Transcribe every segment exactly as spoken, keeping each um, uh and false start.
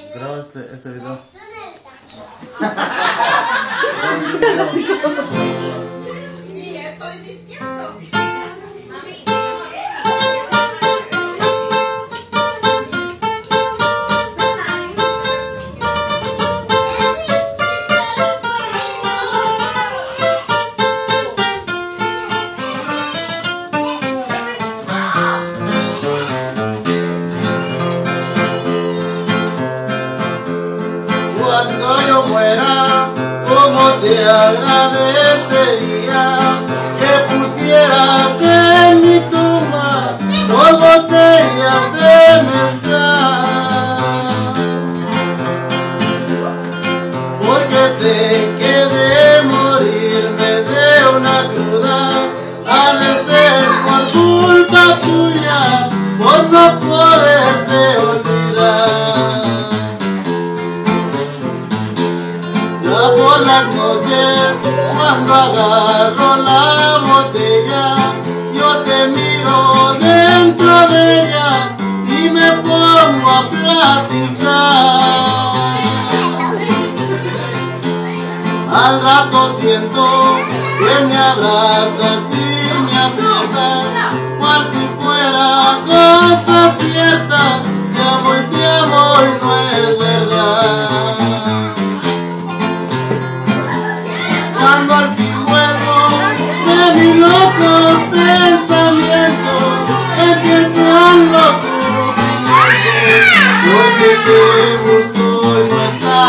Graba este, este video. Y estoy diciendo. Cuando yo muera, ¿cómo te agradecería que pusieras en mi tumba dos botellas de mezcal? Porque sé que de morirme de una cruda ha de ser por culpa tuya, por no poderte olvidar. Por las noches, cuando agarro la botella, yo te miro dentro de ella y me pongo a platicar. Al rato siento que me abrazas y me aprietas, cual si fuera cosa cierta. Te amo y te amo y no es verdad. Cuando al fin vuelvo de mis locos pensamientos, empiezan los sufrimientos, porque te busco y no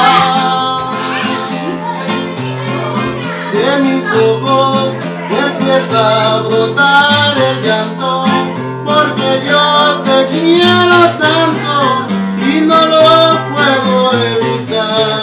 estás. De mis ojos empieza a brotar el llanto, porque yo te quiero tanto y no lo puedo evitar.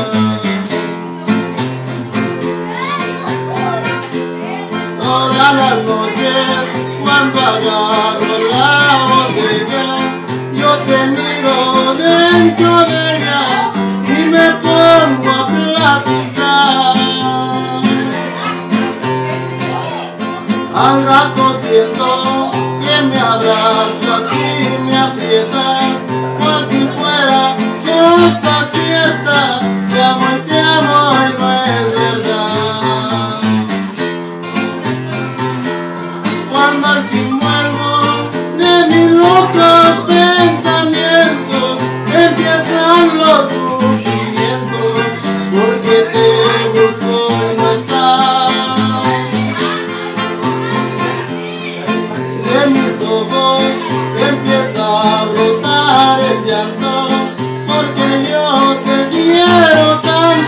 Todas las noches, cuando agarro la botella, yo te miro dentro de ella y me pongo a platicar. Al rato siento que me abrazas y me aprietas, cual si fuera cosa cierta. Te amo y te amo y no es verdad. Cuando al fin vuelvo de mis locos pensamientos, empiezan los sufrimientos, porque te busco y no estás. De mis ojos empieza a brotar el llanto, porque yo te quiero tanto.